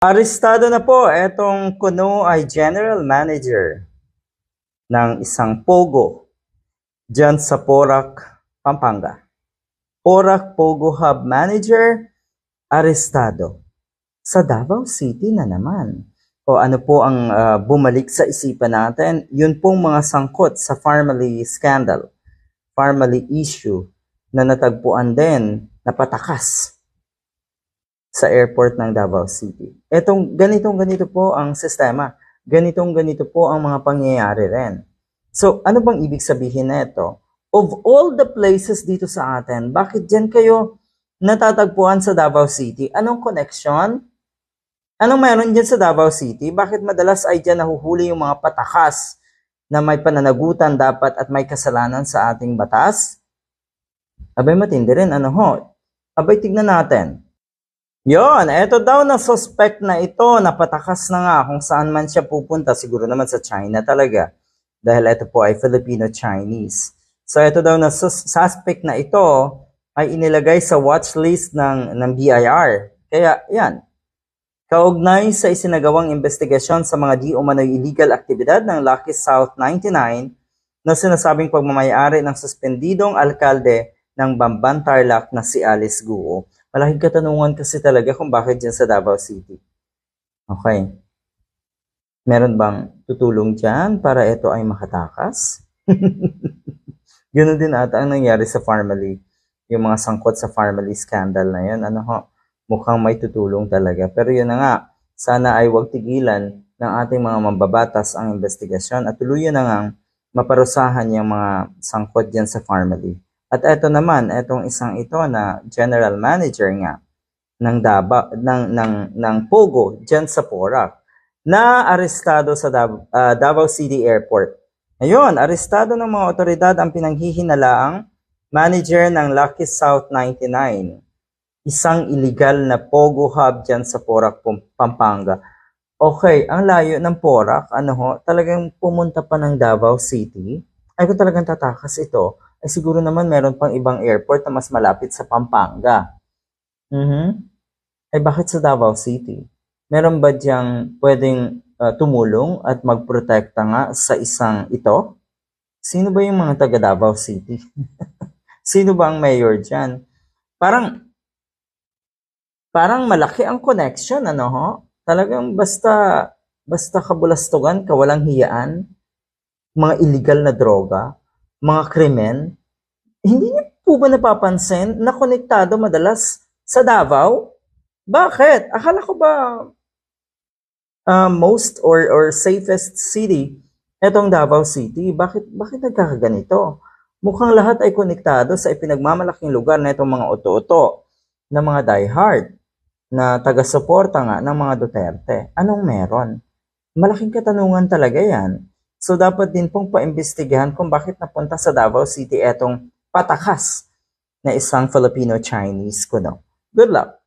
Arestado na po etong kuno ay General Manager ng isang Pogo dyan sa Porac, Pampanga. Porac Pogo Hub Manager, arestado. Sa Davao City na naman. O ano po ang bumalik sa isipan natin? Yun pong mga sangkot sa Farmally scandal, Farmally issue na natagpuan din na patakas sa airport ng Davao City. Etong ganito po ang sistema. Ganito po ang mga pangyayari rin. So, ano bang ibig sabihin na ito? Of all the places dito sa atin, bakit dyan kayo natatagpuan sa Davao City? Anong connection? Anong mayroon dyan sa Davao City? Bakit madalas ay dyan nahuhuli yung mga patakas na may pananagutan dapat at may kasalanan sa ating batas? Abay, matindi rin. Ano ho? Abay, tignan natin. Yon, eto daw na suspect na ito, napatakas na nga kung saan man siya pupunta, siguro naman sa China talaga. Dahil ito po ay Filipino-Chinese. So ito daw na suspect na ito ay inilagay sa watchlist ng BIR. Kaya yan, kaugnay sa isinagawang investigasyon sa mga di umano'y illegal aktibidad ng Lucky South 99 na sinasabing pagmamayari ng suspendidong alkalde ng Bamban Tarlac na si Alice Guo. Malaking katanungan kasi talaga kung bakit dyan sa Davao City. Okay. Meron bang tutulong dyan para ito ay makatakas? Ganoon din ata ang nangyari sa Farmally. Yung mga sangkot sa Farmally scandal na yun. Mukhang may tutulong talaga. Pero yun na nga, sana ay huwag tigilan ng ating mga mambabatas ang investigasyon at tuluyan na nga maparusahan yung mga sangkot dyan sa Farmally. At eto naman, etong isang ito na general manager nga ng Pogo dyan sa Porac na arestado sa Davao City Airport. Ayun, arestado ng mga otoridad ang pinanghihinalaang manager ng Lucky South 99. Isang illegal na Pogo hub dyan sa Porac, Pampanga. Okay, ang layo ng Porac, talagang pumunta pa ng Davao City. Ay kung talagang tatakas ito, ay siguro naman meron pang ibang airport na mas malapit sa Pampanga. Ay bakit sa Davao City? Meron ba diyang pwedeng tumulong at magprotekta nga sa isang ito? Sino ba yung mga taga Davao City? Sino ba ang mayor dyan? Parang malaki ang connection, Talagang basta kabulastugan, kawalang hiyaan, mga illegal na droga, mga krimen, hindi niyo po ba napapansin na konektado madalas sa Davao? Bakit? Akala ko ba most or safest city etong Davao City? Bakit nagkakaganito? Mukhang lahat ay konektado sa ipinagmamalaking lugar na itong mga oto-oto na mga diehard na taga-suporta nga ng mga Duterte. Anong meron? Malaking katanungan talaga yan. So dapat din pong paimbestigahan kung bakit napunta sa Davao City etong patakas na isang Filipino-Chinese kuno. Good luck!